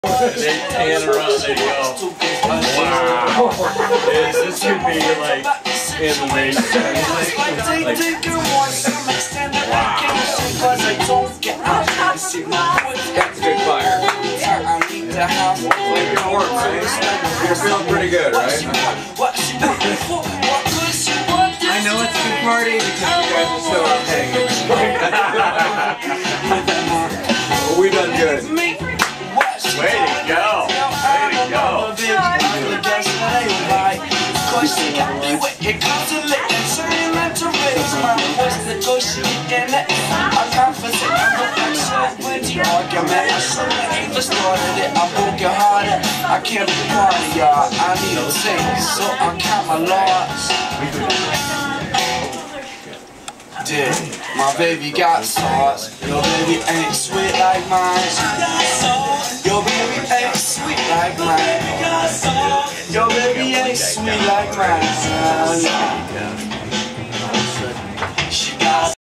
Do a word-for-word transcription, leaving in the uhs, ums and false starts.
They pan around, there you go. Wow. This, this could be like in the race. Like, wow. That's good fire. Like your work, right? You're feeling pretty good, right? I know it's a good party because you guys are so hanging. Well, we done good. Way to go! Way to go! I can't be part of y'all. I need a thing, so I count my loss. Dude, my baby got sauce. Your baby ain't sweet like mine. Your baby ain't sweet like mine. Your baby ain't sweet like mine.